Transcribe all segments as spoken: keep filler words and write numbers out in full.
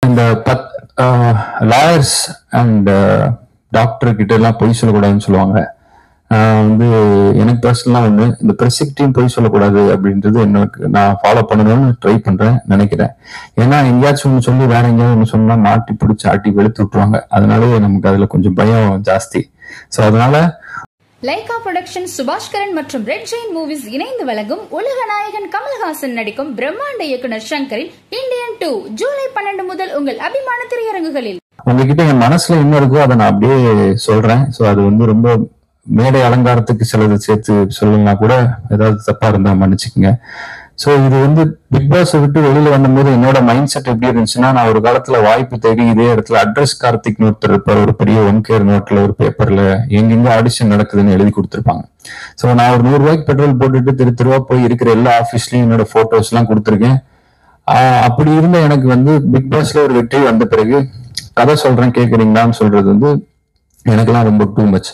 இந்த பத் lawyers and doctor கிட்ட எல்லாம் பொய் சொல்லக்கூடாதுன்னு சொல்லுவாங்க. வந்து எனக்கு பர்சனலா வந்து இந்த ப்ரெசிக்டையும் பொய் சொல்லக்கூடாது அப்படின்றது எனக்கு நான் ஃபாலோ பண்ணணும்னு ட்ரை பண்றேன் நினைக்கிறேன். ஏன்னா எங்கேயாச்சும் ஒன்று சொல்லி வேற எங்கேயாவது ஒன்று சொன்னா மாட்டி பிடிச்சி ஆட்டி வெளுத்து விட்டுருவாங்க. அதனாலே நமக்கு அதுல கொஞ்சம் பயம் ஜாஸ்தி. ஸோ அதனால லைகா புரொடக்ஷன் சுபாஷ்கரன் மற்றும் ரெட் ஜெயின் மூவிஸ் இணைந்து வழங்கும் உலக நாயகன் கமல்ஹாசன் நடிக்கும் பிரம்மாண்ட இயக்குனர் சங்கரின் இந்தியன் டூ ஜூலை பன்னெண்டு முதல் உங்கள் அபிமான திரையரங்குகளில். உங்ககிட்ட என் மனசுல என்ன இருக்கோ அதை நான் அப்படியே சொல்றேன். ஸோ அது வந்து ரொம்ப மேடை அலங்காரத்துக்கு சிலது சேர்த்து சொல்லணும்னா கூட ஏதாவது தப்பா இருந்தா மன்னிச்சுக்கோங்க. ஸோ இது வந்து பிக் பாஸை விட்டு வெளியில வந்தபோது என்னோட மைண்ட் செட் எப்படி இருந்துச்சுன்னா, நான் ஒரு காலத்துல வாய்ப்பு தேடி இதே இடத்துல அட்ரஸ் கார்த்திக்னு ஒருத்தர் இருப்பார். ஒரு பெரிய ஒன் கேர் நோட்ல ஒரு பேப்பர்ல எங்கெங்க ஆடிஷன் நடக்குதுன்னு எழுதி கொடுத்துருப்பாங்க. ஸோ நான் ஒரு நூறு ரூபாய்க்கு பெட்ரோல் போட்டுட்டு திரு திருவா போய் இருக்கிற எல்லா ஆஃபீஸ்லயும் என்னோட போட்டோஸ் எல்லாம் கொடுத்துருக்கேன். ஆஹ் அப்படி இருந்த எனக்கு வந்து பிக் பாஸ்ல ஒரு வெற்றி வந்த பிறகு கதை சொல்றேன் கேட்குறீங்களான்னு சொல்றது வந்து எனக்கெல்லாம் ரொம்ப டூ மச்.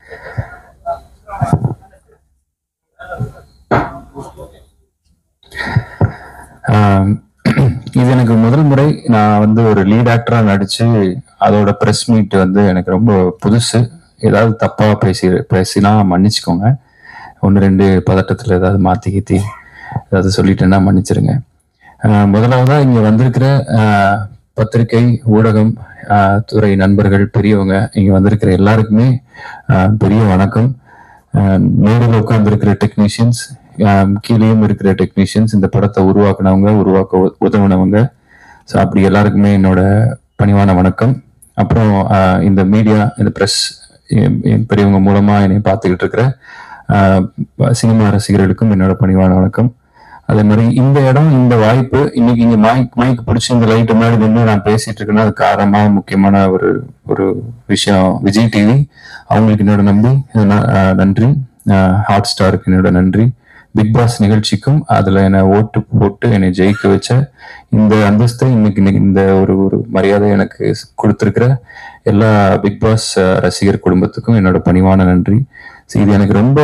இது எனக்கு முதல் முறை நான் வந்து ஒரு லீட் ஆக்டரா நடிச்சு அதோட ப்ரெஸ் மீட் வந்து எனக்கு ரொம்ப புதுசு. ஏதாவது தப்பா பேசி பேசினா மன்னிச்சுக்கோங்க. ஒன்று ரெண்டு பதட்டத்துல ஏதாவது மாத்தி கீத்தி ஏதாவது சொல்லிட்டேன்னா மன்னிச்சிருங்க. முதலாவதா இங்க வந்திருக்கிற பத்திரிகை ஊடகம் துறை நண்பர்கள் பெரியவங்க இங்க வந்திருக்கிற எல்லாருக்குமே பெரிய வணக்கம். மேடையில் உட்கார்ந்து இருக்கிற டெக்னீஷியன்ஸ், கீழேயும் இருக்கிற டெக்னீஷியன்ஸ், இந்த படத்தை உருவாக்குனவங்க, உருவாக்க உதவுனவங்க, ஸோ அப்படி எல்லாருக்குமே என்னோட பணிவான வணக்கம். அப்புறம் இந்த மீடியா, இந்த ப்ரெஸ் பெரியவங்க மூலமா என்னை பார்த்துக்கிட்டு இருக்கிற சினிமா ரசிகர்களுக்கும் என்னோட பணிவான வணக்கம். அதே மாதிரி இந்த இடம், இந்த வாய்ப்பு, இன்னைக்கு இங்க மைக் மைக் பிடிச்சி இந்த லைட்டு முன்னாடி நின்று நான் பேசிட்டு இருக்கேன்னா அது காரணமாக முக்கியமான ஒரு ஒரு விஷயம் விஜய் டிவி. அவங்களுக்கு என்னோட நம்பி நன்றி. ஹாட் ஸ்டாருக்கு என்னோட நன்றி. பிக் பாஸ் நிகழ்ச்சிக்கும் அதுல என்னை ஓட்டு போட்டு என்னை ஜெயிக்க வச்ச இந்த அந்தஸ்தை இன்னைக்கு இந்த ஒரு ஒரு மரியாதை எனக்கு கொடுத்துருக்கிற எல்லா பிக் பாஸ் ரசிகர் குடும்பத்துக்கும் என்னோட பணிவான நன்றி. இது எனக்கு ரொம்ப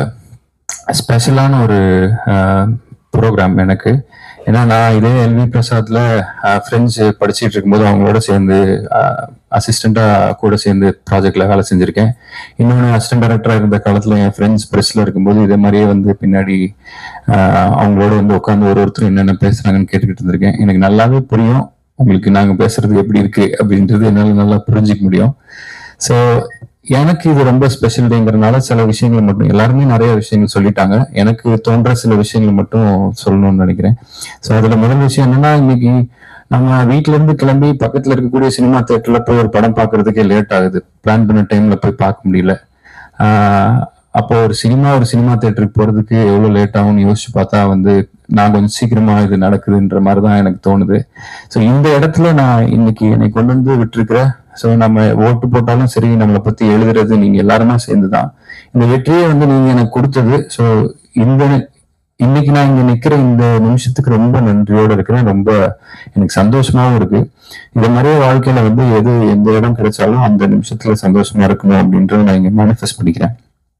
ஸ்பெஷலான ஒரு ப்ரோக்ராம் எனக்கு. ஏன்னா நான் இதே எல்வி பிரசாத்ல ஃப்ரெண்ட்ஸ் படிச்சுட்டு இருக்கும்போது அவங்களோட சேர்ந்து அசிஸ்டண்டா கூட சேர்ந்து ப்ராஜெக்ட்ல வேலை செஞ்சிருக்கேன். இன்னொன்று அசிஸ்டன்ட் டைரக்டரா இருந்த காலத்துல என் ஃப்ரெண்ட்ஸ் ப்ரெஸ்ல இருக்கும்போது இதே மாதிரியே வந்து பின்னாடி அவங்களோட வந்து உட்காந்து ஒரு ஒருத்தர் என்னென்ன பேசுறாங்கன்னு கேட்டுக்கிட்டு இருந்திருக்கேன். எனக்கு நல்லாவே புரியும் உங்களுக்கு நாங்க பேசுறது எப்படி இருக்கு அப்படின்றது என்னால நல்லா புரிஞ்சிக்க முடியும். ஸோ எனக்கு இது ரொம்ப ஸ்பெஷல் டேங்கிறதுனால சில விஷயங்கள் மட்டும், எல்லாருமே நிறைய விஷயங்கள் சொல்லிட்டாங்க, எனக்கு தோன்ற சில விஷயங்கள் மட்டும் சொல்லணும்னு நினைக்கிறேன். ஸோ அதுல முதல் விஷயம் என்னன்னா, இன்னைக்கு நம்ம வீட்டுல இருந்து கிளம்பி பக்கத்துல இருக்கக்கூடிய சினிமா தியேட்டர்ல போய் ஒரு படம் பார்க்கறதுக்கே லேட் ஆகுது. பிளான் பண்ண டைம்ல போய் பார்க்க முடியல. ஆஹ் அப்போ ஒரு சினிமா ஒரு சினிமா தியேட்டருக்கு போறதுக்கு எவ்வளவு லேட் ஆகும்னு யோசிச்சு பார்த்தா வந்து நான் கொஞ்சம் சீக்கிரமா இது நடக்குதுன்ற மாதிரிதான் எனக்கு தோணுது. ஸோ இந்த இடத்துல நான் இன்னைக்கு என்னை கொண்டு வந்து விட்டுருக்கிற, ஸோ நம்ம ஓட்டு போட்டாலும் சரி, நம்மளை பத்தி எழுதுறது நீங்க எல்லாருமே சேர்ந்துதான். இந்த வெற்றியை வந்து நீங்க எனக்கு கொடுத்தது. ஸோ இந்த இன்னைக்கு நான் இங்க நிக்கிற இந்த நிமிஷத்துக்கு ரொம்ப நன்றியோட இருக்கிறேன். ரொம்ப எனக்கு சந்தோஷமாவும் இருக்கு. இந்த மாதிரியே வாழ்க்கையில வந்து எது எந்த இடம் கிடைச்சாலும் அந்த நிமிஷத்துல சந்தோஷமா இருக்கணும் அப்படின்றத நான் இங்க மேனிஃபெஸ்ட் பண்ணிக்கிறேன்.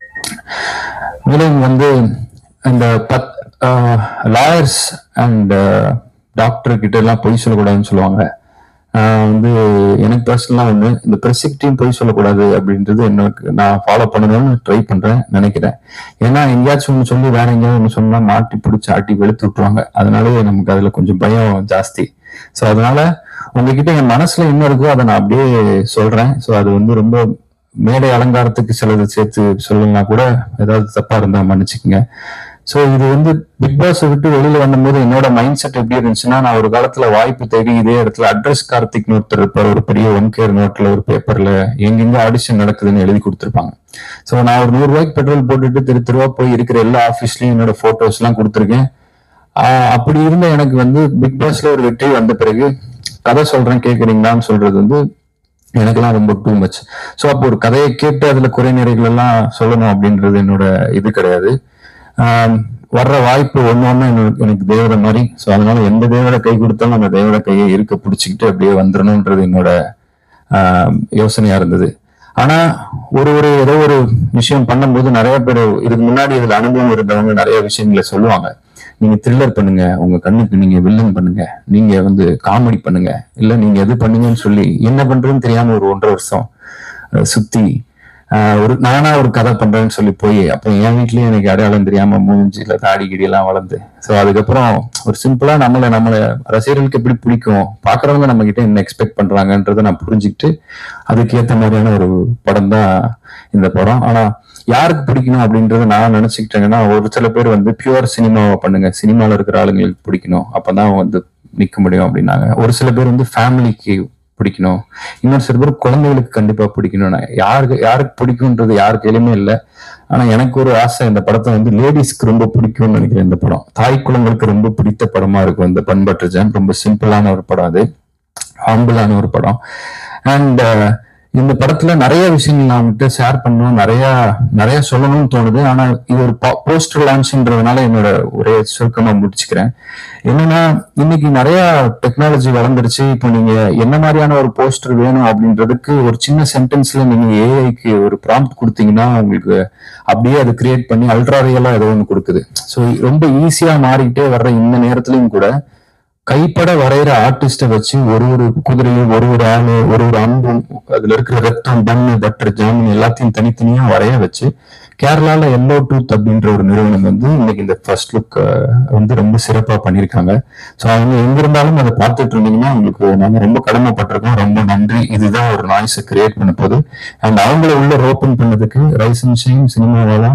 மேலும் வந்து இந்த பத் லாயர்ஸ் அண்ட் டாக்டர் கிட்ட எல்லாம் பொய் சொல்லக்கூடாதுன்னு சொல்லுவாங்க. வந்து எனக்கு பர்சனலா வந்து இந்த ப்ரெசிக்டையும் பொய் சொல்லக்கூடாது அப்படின்றது எனக்கு நான் ஃபாலோ பண்ணணும்னு ட்ரை பண்றேன் நினைக்கிறேன். ஏன்னா எங்கேயாச்சும் ஒன்று சொல்லி வேற எங்கேயாவது ஒன்று சொன்னா மாட்டி பிடிச்சி ஆட்டி வெளுத்து விட்டுருவாங்க. அதனாலே நமக்கு அதுல கொஞ்சம் பயம் ஜாஸ்தி. ஸோ அதனால உங்ககிட்ட என் மனசுல என்ன இருக்கோ அதை நான் அப்படியே சொல்றேன். ஸோ அது வந்து ரொம்ப மேடை அலங்காரத்துக்கு சிலது சேர்த்து சொல்லணும்னா கூட ஏதாவது தப்பா இருந்தா மன்னிச்சுக்கோங்க. ஸோ இது வந்து பிக் பாஸை விட்டு வெளியில வந்தபோது என்னோட மைண்ட் செட் எப்படி இருந்துச்சுன்னா, நான் ஒரு காலத்துல வாய்ப்பு தேடி இதே இடத்துல அட்ரஸ் கார்த்திக்னு ஒருத்தர் இருப்பார். ஒரு பெரிய ஒன் கேர் நோட்ல ஒரு பேப்பர்ல எங்கெங்க ஆடிஷன் நடக்குதுன்னு எழுதி கொடுத்துருப்பாங்க. ஸோ நான் ஒரு நூறு ரூபாய்க்கு பெட்ரோல் போட்டுட்டு திரு திருவா போய் இருக்கிற எல்லா ஆஃபீஸ்லயும் என்னோட போட்டோஸ் எல்லாம் கொடுத்துருக்கேன். ஆஹ் அப்படி இருந்த எனக்கு வந்து பிக் பாஸ்ல ஒரு வெற்றி வந்த பிறகு கதை சொல்றேன் கேட்குறீங்களான்னு சொல்றது வந்து எனக்கெல்லாம் ரொம்ப டூ மச். ஸோ அப்போ ஒரு கதையை கேட்டு அதுல குறை நிறைகள் எல்லாம் சொல்லணும் அப்படின்றது என்னோட இது கிடையாது. ஆஹ் வர்ற வாய்ப்பு ஒண்ணு ஒண்ணு எனக்கு தேவதை மாதிரி. ஸோ அதனால எந்த தேவதை கை கொடுத்தாலும் அந்த தேவதை கையை இருக்க பிடிச்சிக்கிட்டு அப்படியே வந்துடணும்ன்றது என்னோட ஆஹ் யோசனையா இருந்தது. ஆனா ஒரு ஒரு ஏதோ ஒரு விஷயம் பண்ணும்போது நிறைய பேர் இதுக்கு முன்னாடி இதுல அனுபவம் இருந்தவங்க நிறைய விஷயங்களை சொல்லுவாங்க. நீங்க த்ரில்லர் பண்ணுங்க, உங்க கண்ணுக்கு நீங்க வில்லன் பண்ணுங்க, நீங்க வந்து காமெடி பண்ணுங்க, இல்ல நீங்க எது பண்ணுங்கன்னு சொல்லி என்ன பண்றதுன்னு தெரியாம ஒரு ஒன்றரை வருஷம் சுத்தி ஆஹ் ஒரு நானா ஒரு கதை பண்றேன்னு சொல்லி போய் அப்ப என் வீட்லயும் எனக்கு அடையாளம் தெரியாம மூஞ்சில தாடி கிடி எல்லாம் வளர்ந்து ஸோ அதுக்கப்புறம் ஒரு சிம்பிளா நம்மளை நம்மளை ரசிகர்களுக்கு எப்படி பிடிக்கும், பாக்குறவங்க நம்ம கிட்ட என்ன எக்ஸ்பெக்ட் பண்றாங்கன்றதை நான் புரிஞ்சுக்கிட்டு அதுக்கேற்ற மாதிரியான ஒரு படம் தான் இந்த படம். ஆனா யாருக்கு பிடிக்கணும் அப்படின்றத நான் நினைச்சுக்கிட்டேங்கன்னா, ஒரு சில பேர் வந்து பியூர் சினிமாவை பண்ணுங்க, சினிமாவில் இருக்கிற ஆளுங்களுக்கு பிடிக்கணும், அப்பதான் வந்து நிக்க முடியும் அப்படின்னாங்க. ஒரு சில பேர் வந்து ஃபேமிலிக்கு பிடிக்கணும், இன்னொரு சில பேர் குழந்தைகளுக்கு கண்டிப்பா பிடிக்கணும். யாருக்கு யாருக்கு பிடிக்கும்ன்றது யாருக்கு எதுவுமே இல்லை. ஆனா எனக்கு ஒரு ஆசை, இந்த படத்தை வந்து லேடிஸ்க்கு ரொம்ப பிடிக்கும்னு நினைக்கிறேன். இந்த படம் தாய் குழந்தைகளுக்கு ரொம்ப பிடித்த படமா இருக்கும். இந்த பண்பற்ற ஜாம் ரொம்ப சிம்பிளான ஒரு படம், அது ஹம்பிளான ஒரு படம். அண்ட் இந்த படத்துல நிறைய விஷயங்கள் நான் வந்துட்டு ஷேர் பண்ணணும், நிறைய நிறைய சொல்லணும்னு தோணுது. ஆனா இது ஒரு போஸ்டர் லான்ச்ன்றதுனால என்னோட ஒரே சுருக்கமா முடிச்சுக்கிறேன். என்னன்னா, இன்னைக்கு நிறைய டெக்னாலஜி வளர்ந்துருச்சு. இப்போ நீங்க என்ன மாதிரியான ஒரு போஸ்டர் வேணும் அப்படின்றதுக்கு ஒரு சின்ன சென்டென்ஸ்ல நீங்க ஏஐக்கு ஒரு ப்ராம்ப்ட் கொடுத்தீங்கன்னா உங்களுக்கு அப்படியே அது கிரியேட் பண்ணி அல்ட்ரா ரியலா ஏதோ ஒன்று கொடுக்குது. ஸோ ரொம்ப ஈஸியா மாறிக்கிட்டே வர்ற இந்த நேரத்துலயும் கூட கைப்பட வரைகிற ஆர்டிஸ்ட வச்சு ஒரு ஒரு குதிரையும் ஒரு ஒரு ஆளு ஒரு ஒரு அன்பும் அதுல இருக்கிற ரத்தம் பண்ணு பட்டர் ஜாமுன் எல்லாத்தையும் தனித்தனியா வரைய வச்சு கேரளால எல்லோ டூத் அப்படின்ற ஒரு நிறுவனம் வந்து இன்னைக்கு இந்த ஃபர்ஸ்ட் லுக் வந்து ரொம்ப சிறப்பா பண்ணியிருக்காங்க. ஸோ அவங்க எங்க இருந்தாலும் அதை பார்த்துட்டு இருந்தீங்கன்னா உங்களுக்கு நாங்க ரொம்ப கடமைப்பட்டிருக்கோம், ரொம்ப நன்றி. இதுதான் ஒரு நாய்ஸை கிரியேட் பண்ண போது. அண்ட் அவங்கள உள்ள ஓப்பன் பண்ணதுக்கு ரைஸ் அண்ட் ஷைன் சினிமாவாலா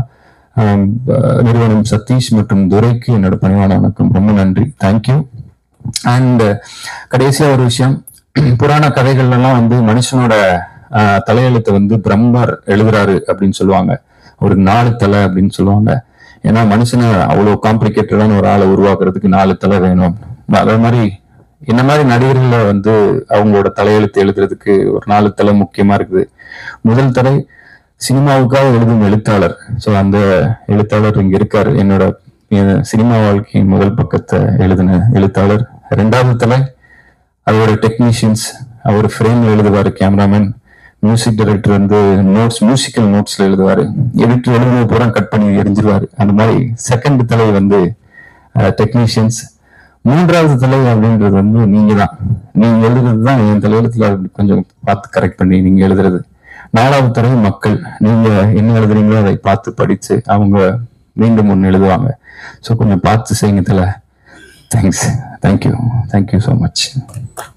நிறுவனம் சதீஷ் மற்றும் துரைக்கு என்னோட பணிவான வணக்கம், ரொம்ப நன்றி, தேங்க்யூ. அண்ட் கடைசியா ஒரு விஷயம், புராண கதைகள்ல எல்லாம் வந்து மனுஷனோட ஆஹ் தலையெழுத்தை வந்து பிரம்மர் எழுதுறாரு அப்படின்னு சொல்லுவாங்க, ஒரு நாலு தலை அப்படின்னு சொல்லுவாங்க. ஏன்னா மனுஷனை அவ்வளவு காம்ப்ளிகேட்டடான ஒரு ஆளை உருவாக்குறதுக்கு நாலு தலை வேணும். அதே மாதிரி இந்த மாதிரி நடிகர்கள வந்து அவங்களோட தலையெழுத்து எழுதுறதுக்கு ஒரு நாலு தலை முக்கியமா இருக்குது. முதல் தலை சினிமாவுக்காக எழுதும் எழுத்தாளர். ஸோ அந்த எழுத்தாளர் இங்க இருக்காரு, என்னோட சினிமா வாழ்க்கையின் முதல் பக்கத்தை எழுதின எழுத்தாளர். ரெண்டாவது தலை அவரோட டெக்னீஷியன்ஸ், அவர் ஃப்ரேம்ல எழுதுவாரு, கேமராமேன், மியூசிக் டைரக்டர் வந்து நோட்ஸ் மியூசிக்கல் நோட்ஸ்ல எழுதுவாரு, எடிட்டர் எழுதுனது பூரா கட் பண்ணி எரிஞ்சிருவாரு. அந்த மாதிரி செகண்ட் தலை வந்து டெக்னீஷியன்ஸ். மூன்றாவது தலை அப்படின்றது வந்து நீங்க தான், நீங்க எழுதுறது தான் என் தலையெழுத்துல கொஞ்சம் பார்த்து கரெக்ட் பண்ணி நீங்க எழுதுறது. நாலாவது தலை மக்கள், நீங்க என்ன எழுதுறீங்களோ அதை பார்த்து படிச்சு அவங்க மீண்டும் ஒன்று எழுதுவாங்க. ஸோ கொஞ்சம் பார்த்து செய்யுங்க தலை. Thanks, thank you, thank you so much.